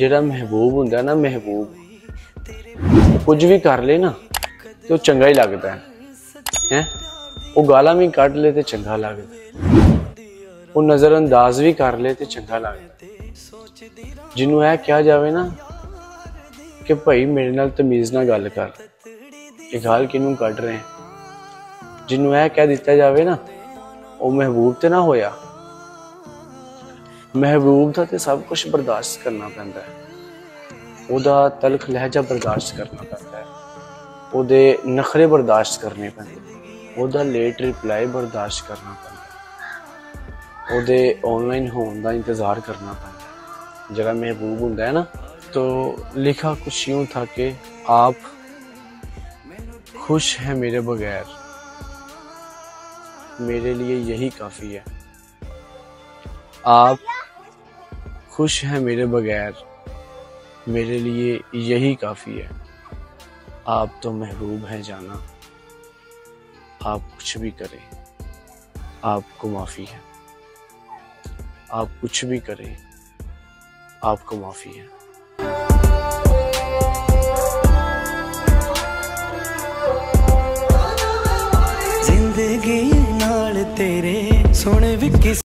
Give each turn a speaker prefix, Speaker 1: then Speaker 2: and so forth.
Speaker 1: जेड़ा महबूब हुंदा ना, महबूब कुछ भी कर ले ना तो चंगा ही लगता है। वो गाला भी कट ले तो चंगा लगता, वो नजरअंदाज भी कर ले तो चंगा लगता। जिन्हों यह कहा जाए ना कि भाई मेरे नाल तमीज ना गल कर, ये गाल किनू कट रहे हैं, जिन्हों यह कह दिता जाए ना वो महबूब तो ना होया। महबूब का तो सब कुछ बर्दाश्त करना पैंदा है, ओदा तलख लहजा बर्दाश्त करना पैंदा है, ओदे नखरे बर्दाश्त करने पैंदे, ओदा लेट रिप्लाई बर्दाश्त करना पैंदा, ओदे ऑनलाइन होने का इंतजार करना पैंदा। जरा महबूब हुंदा है ना, तो लिखा कुछ यूं था कि आप खुश हैं मेरे बगैर, मेरे लिए यही काफी है। आप खुश हैं मेरे बगैर, मेरे लिए यही काफी है। आप तो महबूब हैं जाना, आप कुछ भी करें आपको माफी है। आप कुछ भी करें आपको माफी है।
Speaker 2: जिंदगी नाल तेरे सोने विकी